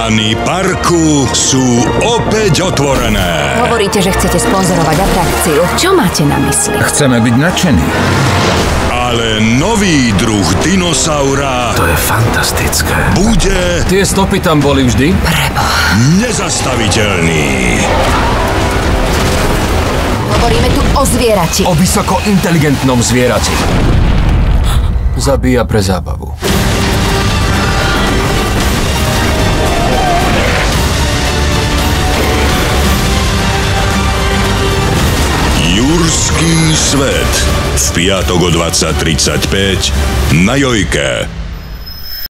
Brány parku sú opäť otvorené. Hovoríte, že chcete sponzorovať atrakciu. Čo máte na mysli? Chceme byť nadšení. Ale nový druh dinosaura To je fantastické. bude Tie stopy tam boli vždy? Preboha. nezastaviteľný. Hovoríme tu o zvierati. O vysoko inteligentnom zvierati. Zabíja pre zábavu. Jurský svet. V piatok o 20:35 na Jojke.